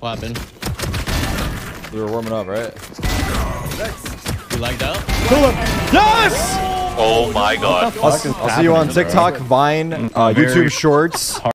What happened? We were warming up, right? You like that? Yes! Oh my god. I'll see you on TikTok, Vine, YouTube Shorts.